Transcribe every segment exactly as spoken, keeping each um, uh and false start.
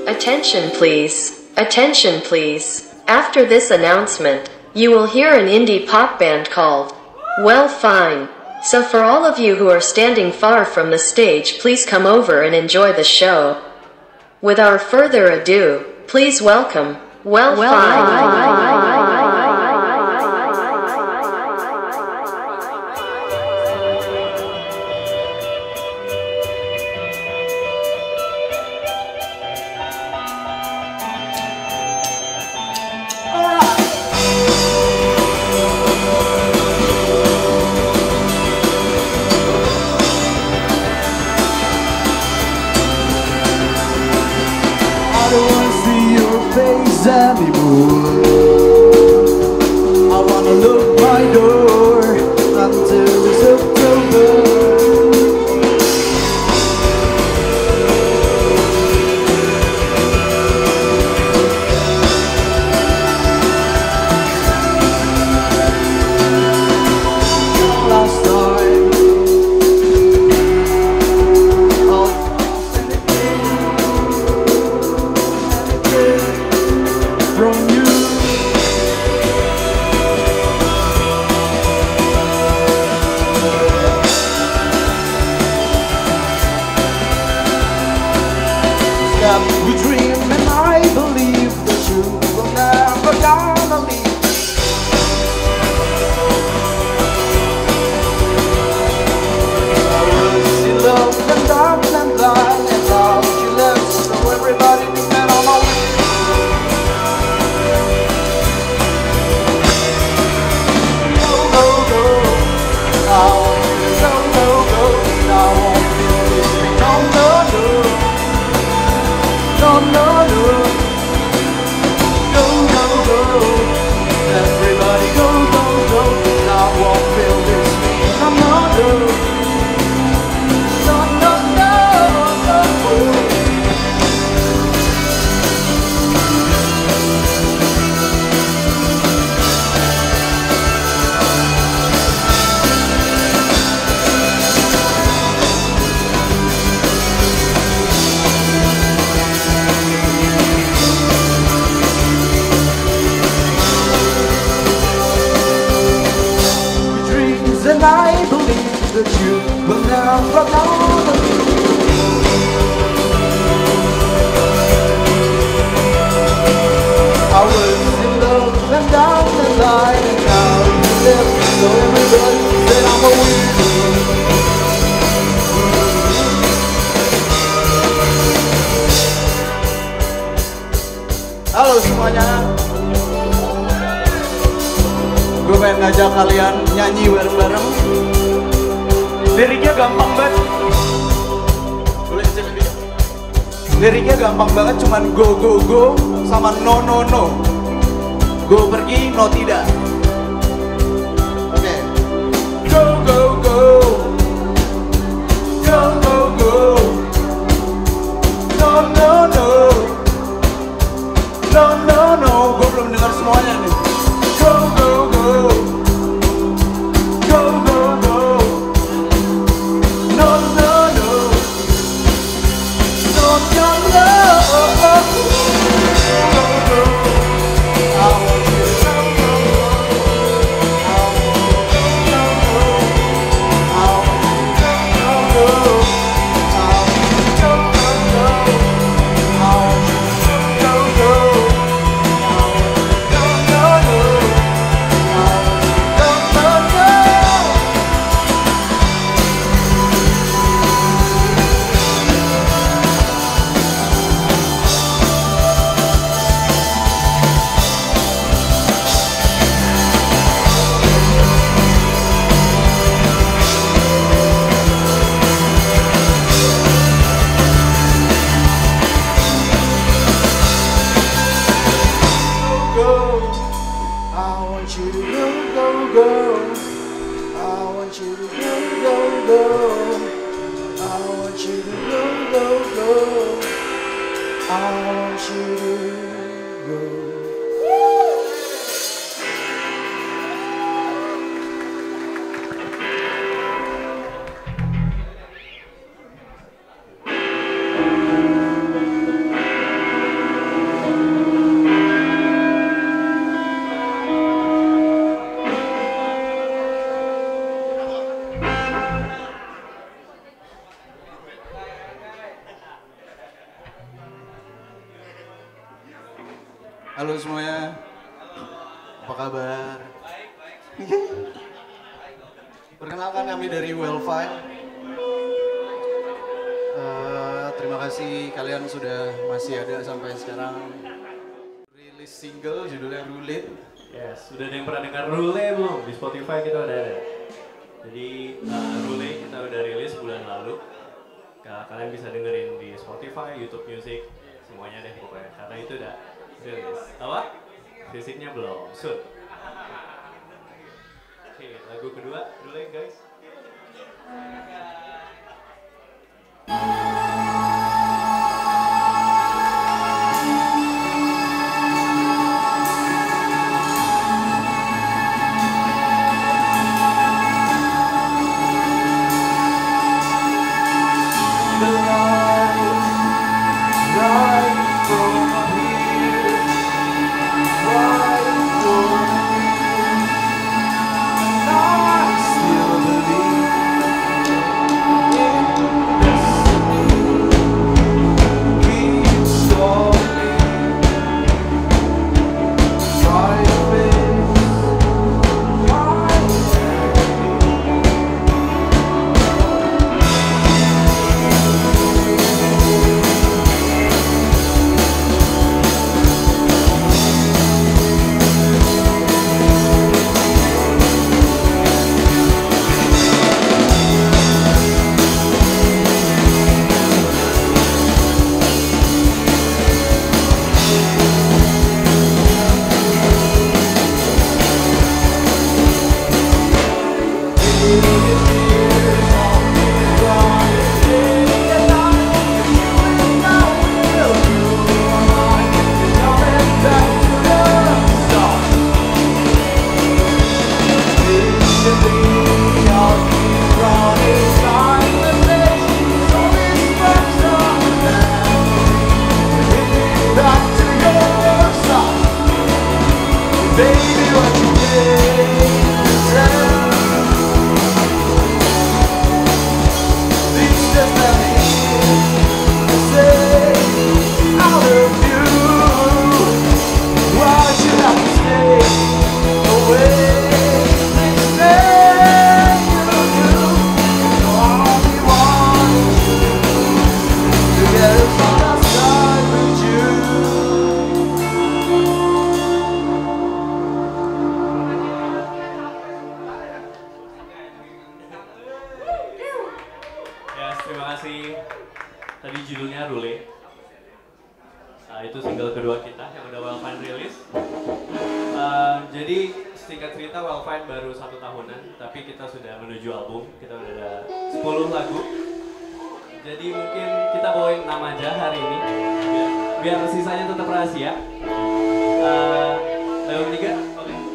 Attention please. Attention please. After this announcement, you will hear an indie pop band called Well Fine. So for all of you who are standing far from the stage, please come over and enjoy the show. Without further ado, please welcome Well, well Fine. Fine. Anymore. I wanna look my door until it's October. Last time from you. We dream and I believe that you will never gonna leave. I was in love and dark and blind, and now you left, so everybody knew that I'm on you. Go, go, go. I want you to go, go, go. I won't feel this thing. No, no, no. No, no, no. Go, go, go. Everybody go, go, go. I won't feel this thing. No, no, no. No, no, no, no. And I believe that you will never gonna leave. I was in love and down the line, and now you left, so everybody said I'm a weirdo. Halo semuanya. Gue pengen ngajak kalian nyanyi bareng-bareng. Liriknya gampang banget. Boleh cek video? Liriknya gampang banget, cuman go go go sama no no no. Go pergi, no tidak. Oke okay. Go go go. Go go go. No no no. No no no. Gue belum dengar semuanya nih. Go go go. Go go go. No no no. No no no. Go go. I want you to go go go. I want you to go go go. I want you to go go go. I want you to go go go. I want you to go go go. Halo semuanya, apa kabar? Perkenalkan kami dari Well-Fine. Uh, terima kasih kalian sudah masih ada sampai sekarang. Rilis single judulnya Rule. Yes, sudah ada yang pernah dengar Rule belum? Di Spotify kita udah ada. Jadi uh, Rule kita udah rilis bulan lalu. Kalian bisa dengerin di Spotify, YouTube Music, semuanya deh pokoknya. Karena itu udah rilis. Apa? Fisiknya belum. Soon. Oke, lagu kedua, Rule guys. Tadi judulnya Rule. Nah, itu single kedua kita yang udah Well-Fine rilis. Uh, jadi singkat cerita Well-Fine baru satu tahunan, tapi kita sudah menuju album. Kita udah ada sepuluh lagu. Jadi mungkin kita bawain nama aja hari ini, biar, biar sisanya tetap rahasia. Uh, lagu tiga, oke. Okay.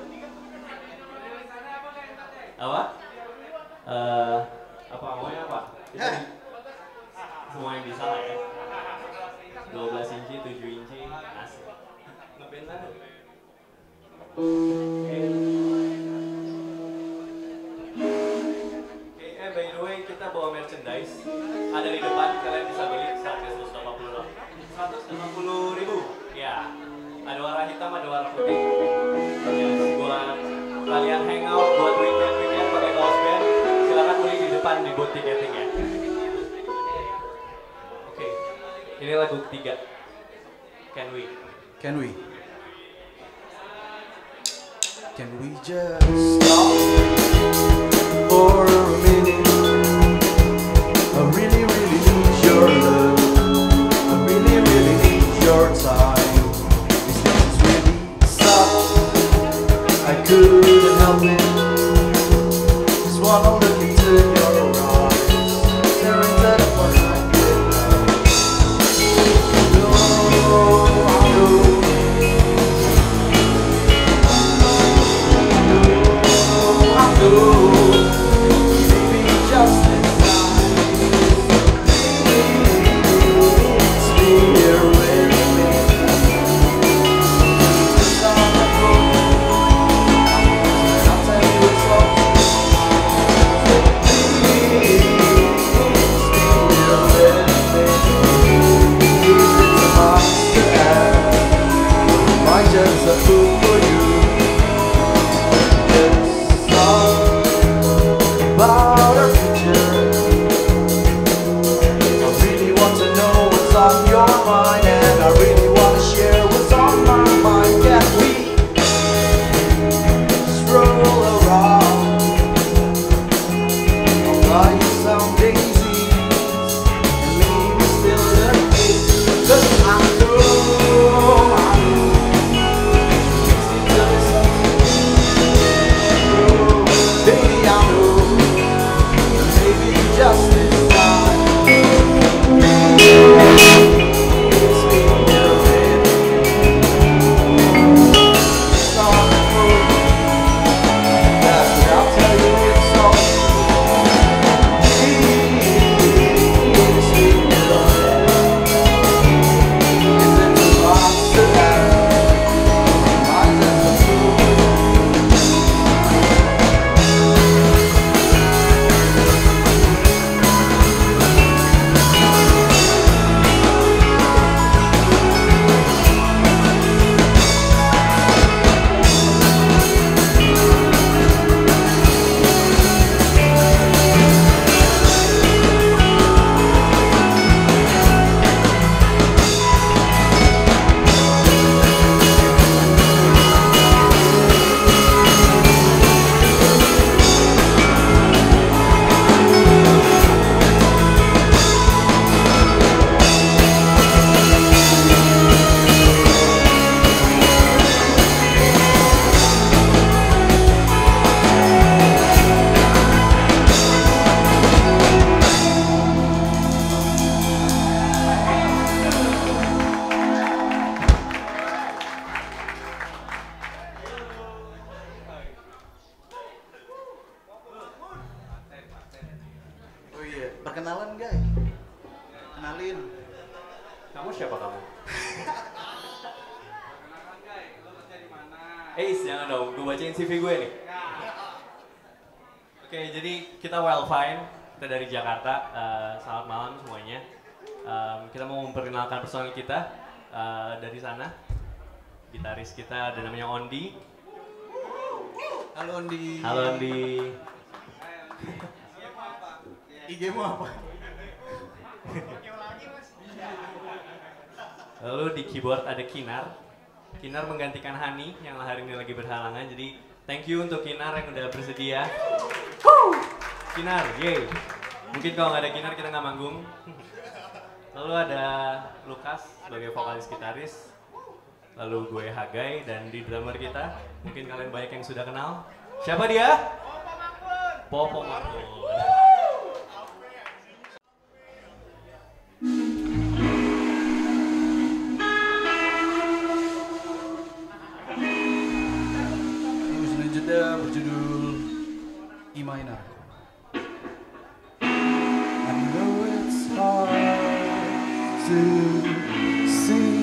Apa? Uh, apa maunya apa? Kita di, semua yang bisa lah ya. dua belas inci, tujuh inci, asik. Ngeband lah. Oke. Oke, eh by the way kita bawa merchandise. Ada di depan, kalian bisa beli seharga seratus lima puluh ribu. Ya. Ada warna hitam, ada warna putih. Ya, buat kalian hangout, buat weekend-weekend pakai kaos band, silakan beli di depan di booth ticketing ya. Oke, ini lagu ketiga. Can we? Can we? Can we just stop for a minute? I really, really need your love. I really, really need your time. These things really suck. I couldn't help it. Just wanna look into your eyes, staring at the fun I get now. No, no. I know Iya, perkenalan guys. Kenalin. Kamu siapa kamu? Perkenalkan guys, lo kerja di mana? Eh, jangan dong, gue bacain C V gue nih. Oke, jadi kita well fine, kita dari Jakarta. Uh, selamat malam semuanya. Um, kita mau memperkenalkan personil kita uh, dari sana. Gitaris kita ada namanya Ondi. Halo Ondi. Halo Ondi. I G-mu apa? Lalu di keyboard ada Kinar. Kinar menggantikan Hani yang hari ini lagi berhalangan. Jadi thank you untuk Kinar yang udah bersedia. Kinar, yeay. Mungkin kalau nggak ada Kinar kita nggak manggung. Lalu ada Lukas sebagai vokalis gitaris. Lalu gue Hagai dan di drummer kita mungkin kalian banyak yang sudah kenal. Siapa dia? Popo Mangkun. Lagu selanjutnya berjudul E minor. I know it's hard to see.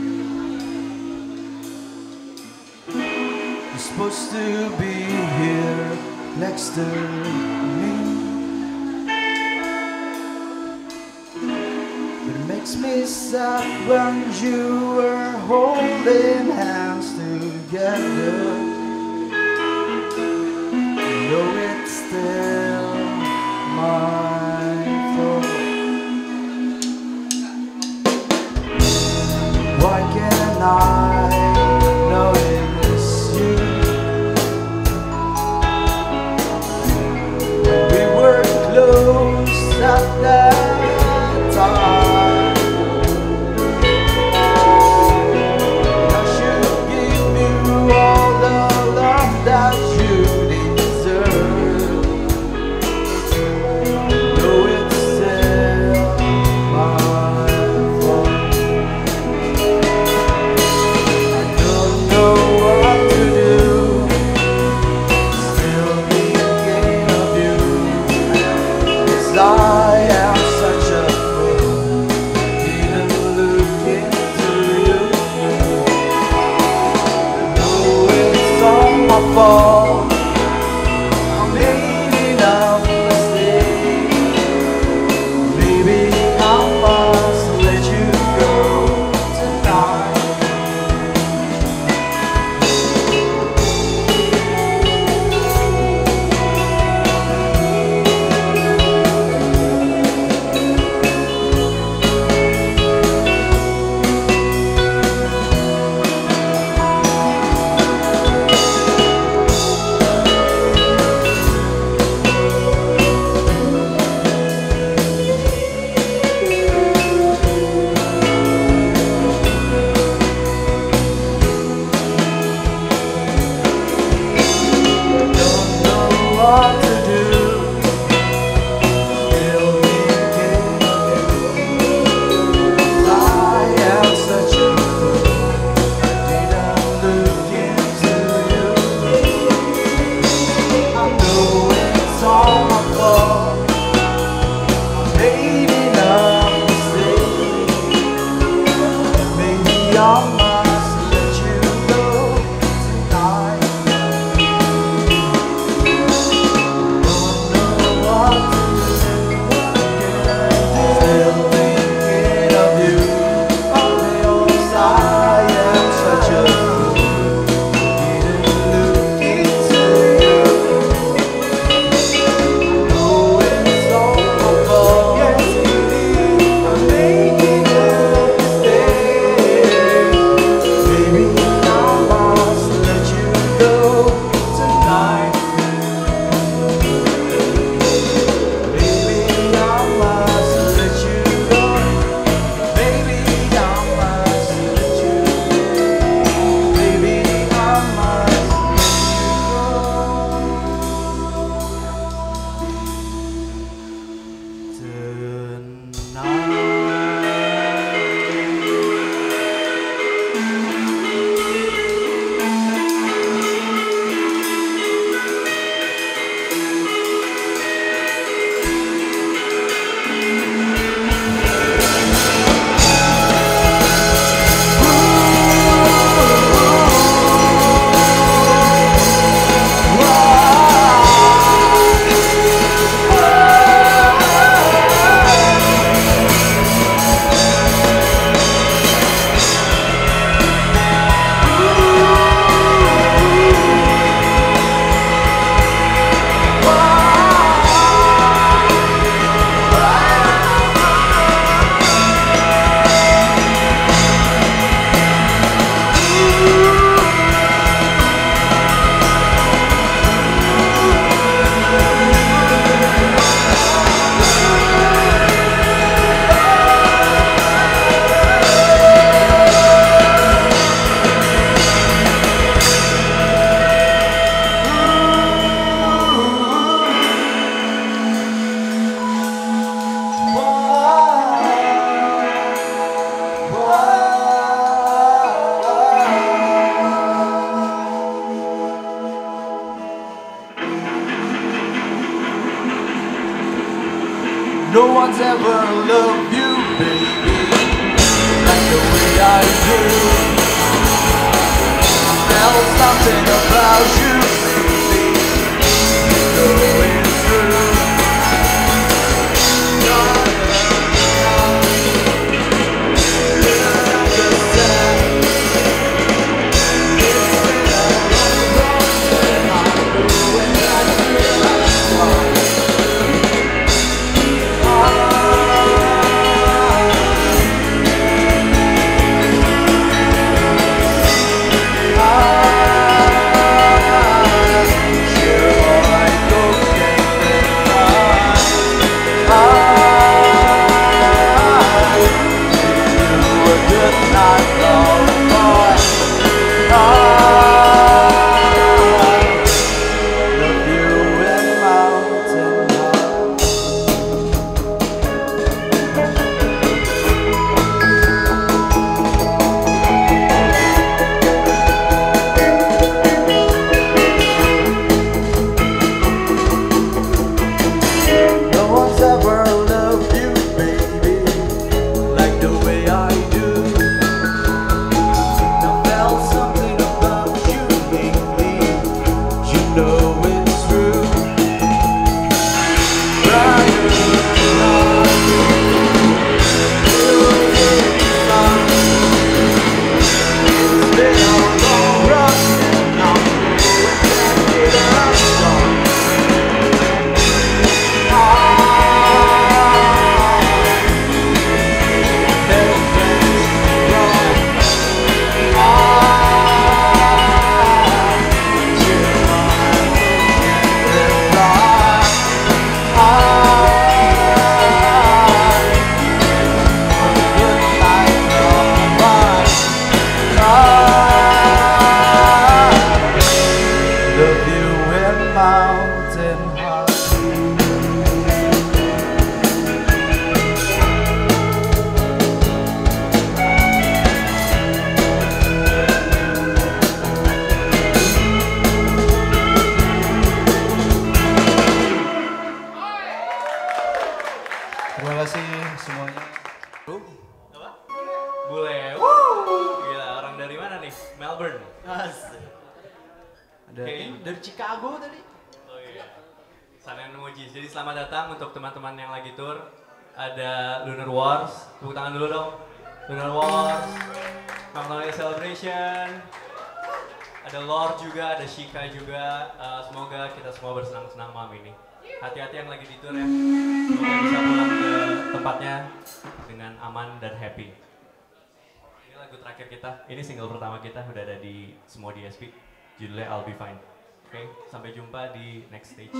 You're supposed to be here next to me, but it makes me sad when you were holding hands together. You know it's still my fault. Why can't I notice you when we were close at that time? I should give you all the love that you deserve. Though it's still my fault. I don't know what to do. Still thinking of you. 'Cause I am such a fool. one's ever loved you, baby, like the way I do. There's something about you, baby, the way it's true. Dari Chicago tadi. Oh iya. Sanen Emojis. Jadi selamat datang untuk teman-teman yang lagi tour. Ada Lunar Wars. Tepuk tangan dulu dong. Lunar Wars. Magnolia Celebration. Ada Lord juga, ada Shika juga. Uh, semoga kita semua bersenang-senang malam ini. Hati-hati yang lagi di tour ya. Semoga bisa pulang ke tempatnya dengan aman dan happy. Ini lagu terakhir kita. Ini single pertama kita. Udah ada di semua D S P. Judulnya I'll Be Fine. Oke, okay, sampai jumpa di next stage.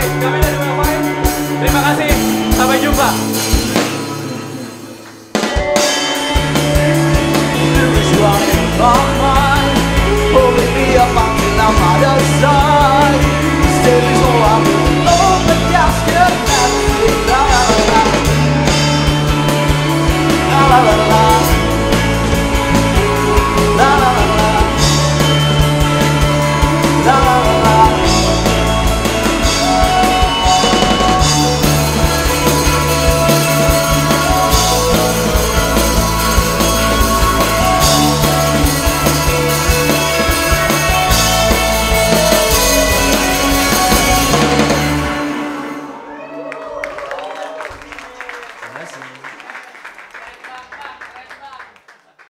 kami dari Well Fine. Terima kasih, sampai jumpa. There's one in my mind, pulling me up until I'm out of sight. Still is all I'm alone, the casket and la la la la la la la la la la la la la. Terima kasih.